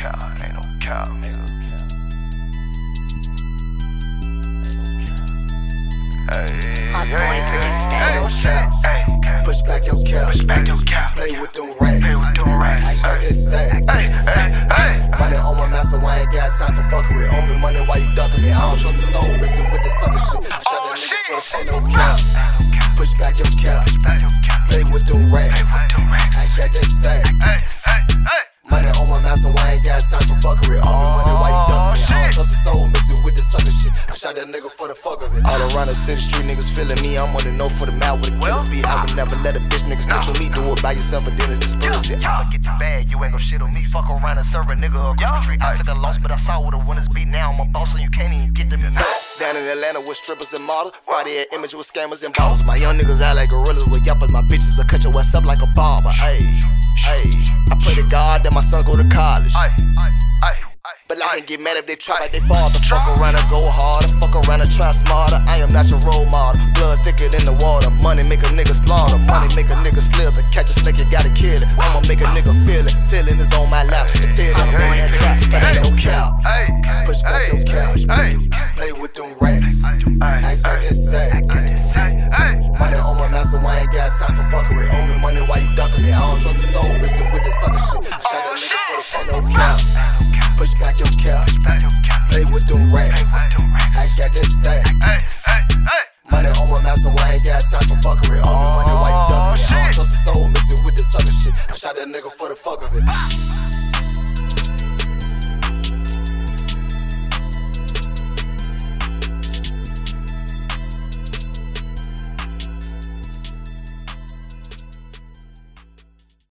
cap, ain't no cap, nigga. Hot boy produced it. Ain't no cap. Push back your cap. Push back your cap. Play with them racks. Play with them racks. I got this sack. Money on my master, I ain't got time for fuckery. Owe me money while you ducking me. I don't trust a soul. Listen with the sucker shit. I shot that nigga for the ain't no cap. Push back your cap. Play with them racks. I got that sack. Money on my master, I ain't got time for fuckery. Owe me money while you ducking me. I don't trust a soul. Listen with the sucker shit. I shot that nigga for the fuck of it. All around the city, street niggas feeling me. I'm on the know for the mouth with the killers be. I would never let a bitch nigga snitch on me. Do it by yourself and then it's disperse it. I'ma get the bag, you ain't gon' shit on me. Fuck around and serve a nigga a Christmas tree. I took a loss, but I saw what the winners be. Now I'm a boss, so you can't even get to me. Down in Atlanta with strippers and models. Friday at Image with scammers and balls. My young niggas out like gorillas with yuppers. My bitches will cut your ass up like a barber. Ayy, I pray to God that my son go to college. But I can get mad if they try like they father. Fuck around and go harder, fuck around and try smarter. I am not your role model. Blood thicker than the water. Money make a nigga slaughter. Money make a nigga slither. Catch a snake, you gotta kill it. I'ma make a nigga feel it. Ceiling is on my lap. The tail on that trap. But ain't no cap. Push back your cap. Play with them racks. I got this sack. Money on my master, I ain't got time for fuckery. Owe me money while you ducking me. I don't trust a soul. Listen with the sucker shit. I shot that nigga for the ain't no cap. Push back your cap. Play with them racks. I got this sack. Money on my master, I ain't got time for fuckery. Owe me money while you ducking me. I don't trust a soul. Listen with the sucker shit. I shot that nigga for the fuck of it.